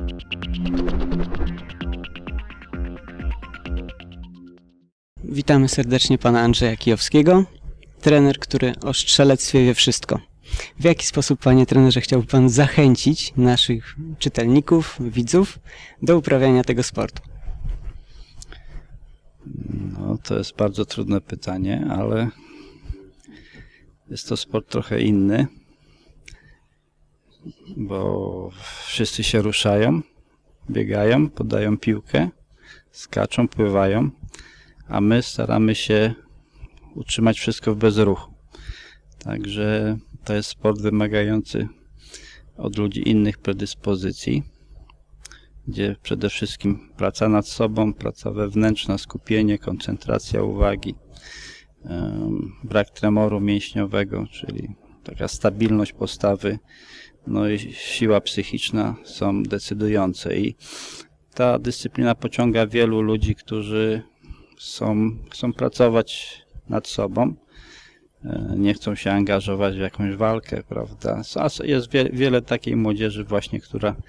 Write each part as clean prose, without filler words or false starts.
Witamy serdecznie pana Andrzeja Kijowskiego, trener, który o strzelectwie wie wszystko. W jaki sposób, panie trenerze, chciałby pan zachęcić naszych czytelników, widzów do uprawiania tego sportu? No, to jest bardzo trudne pytanie, ale jest to sport trochę inny, bo wszyscy się ruszają, biegają, podają piłkę, skaczą, pływają, a my staramy się utrzymać wszystko w bezruchu. Także to jest sport wymagający od ludzi innych predyspozycji, gdzie przede wszystkim praca nad sobą, praca wewnętrzna, skupienie, koncentracja uwagi, brak tremoru mięśniowego, czyli taka stabilność postawy, no i siła psychiczna są decydujące. I ta dyscyplina pociąga wielu ludzi, którzy chcą pracować nad sobą, nie chcą się angażować w jakąś walkę, prawda? Jest wiele takiej młodzieży właśnie,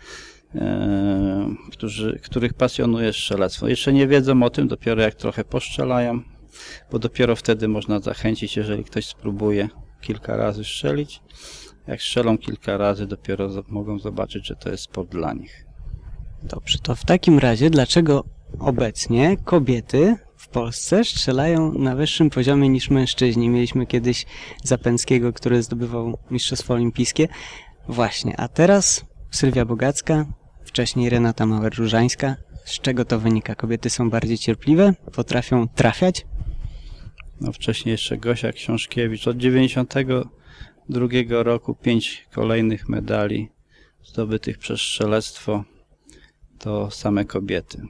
których pasjonuje strzelectwo. Jeszcze nie wiedzą o tym, dopiero jak trochę poszczelają, bo dopiero wtedy można zachęcić, jeżeli ktoś spróbuje kilka razy strzelić. Jak strzelą kilka razy, dopiero mogą zobaczyć, że to jest sport dla nich. Dobrze, to w takim razie dlaczego obecnie kobiety w Polsce strzelają na wyższym poziomie niż mężczyźni? Mieliśmy kiedyś Zapęckiego, który zdobywał mistrzostwo olimpijskie. Właśnie, a teraz Sylwia Bogacka, wcześniej Renata Mauer-Różańska. Z czego to wynika? Kobiety są bardziej cierpliwe? Potrafią trafiać? No wcześniej jeszcze Gosia Książkiewicz. Od 1992 roku 5 kolejnych medali zdobytych przez strzelectwo to same kobiety.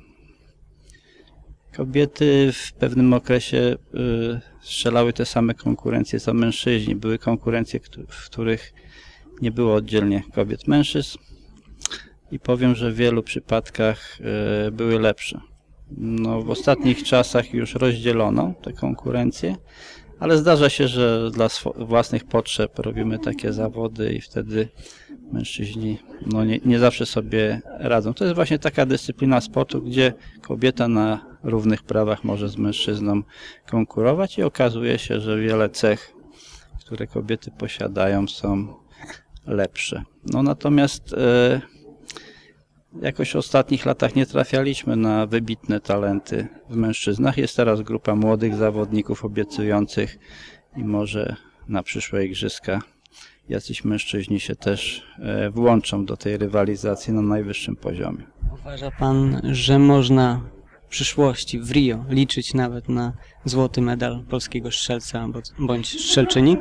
Kobiety w pewnym okresie strzelały te same konkurencje co mężczyźni. Były konkurencje, w których nie było oddzielnie kobiet, mężczyzn i powiem, że w wielu przypadkach były lepsze. No, w ostatnich czasach już rozdzielono te konkurencje, ale zdarza się, że dla własnych potrzeb robimy takie zawody i wtedy mężczyźni nie zawsze sobie radzą. To jest właśnie taka dyscyplina sportu, gdzie kobieta na równych prawach może z mężczyzną konkurować i okazuje się, że wiele cech, które kobiety posiadają, są lepsze. No natomiast jakoś w ostatnich latach nie trafialiśmy na wybitne talenty w mężczyznach. Jest teraz grupa młodych zawodników obiecujących i może na przyszłe igrzyska jacyś mężczyźni się też włączą do tej rywalizacji na najwyższym poziomie. Uważa pan, że można w przyszłości w Rio liczyć nawet na złoty medal polskiego strzelca bądź strzelczyni?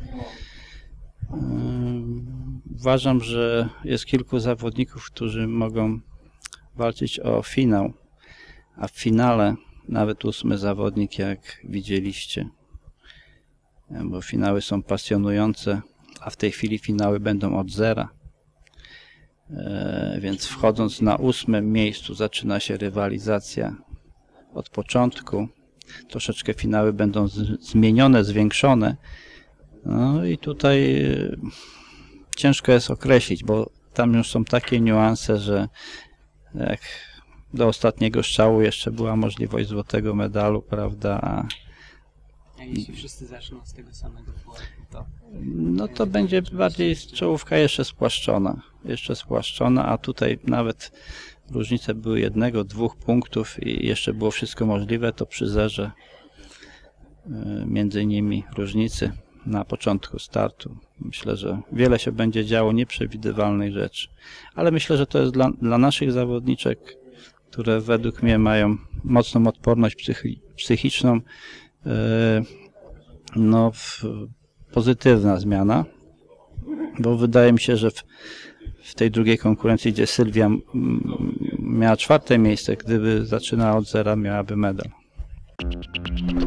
Uważam, że jest kilku zawodników, którzy mogą walczyć o finał, a w finale nawet 8. zawodnik, jak widzieliście, bo finały są pasjonujące, a w tej chwili finały będą od zera, więc wchodząc na 8. miejscu zaczyna się rywalizacja od początku. Troszeczkę finały będą zmienione, zwiększone. No i tutaj ciężko jest określić, bo tam już są takie niuanse, że jak do ostatniego strzału jeszcze była możliwość złotego medalu, prawda? A jeśli wszyscy zaczną z tego samego pułapu, to... No to będzie bardziej czołówka jeszcze spłaszczona, a tutaj nawet różnice były 1-2 punktów i jeszcze było wszystko możliwe, to przy zerze między nimi różnicy na początku startu. Myślę, że wiele się będzie działo nieprzewidywalnych rzeczy, ale myślę, że to jest dla naszych zawodniczek, które według mnie mają mocną odporność psychiczną, pozytywna zmiana, bo wydaje mi się, że w tej drugiej konkurencji, gdzie Sylwia miała 4. miejsce, gdyby zaczynała od zera, miałaby medal.